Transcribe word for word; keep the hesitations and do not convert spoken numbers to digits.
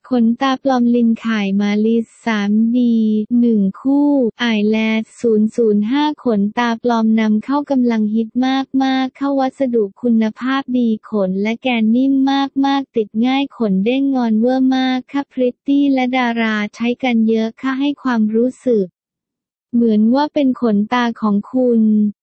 ขนตาปลอมลินข่ายมาลิส สาม ดี หนึ่ง คู่ไอแลด ศูนย์ ศูนย์ ห้า ขนตาปลอมนำเข้ากำลังฮิตมากๆเข้าวัสดุคุณภาพดีขนและแกนนิ่มมากๆติดง่ายขนเด้งงอนเวอร์มากค่ะพริตตี้และดาราใช้กันเยอะค่ะให้ความรู้สึกเหมือนว่าเป็นขนตาของคุณ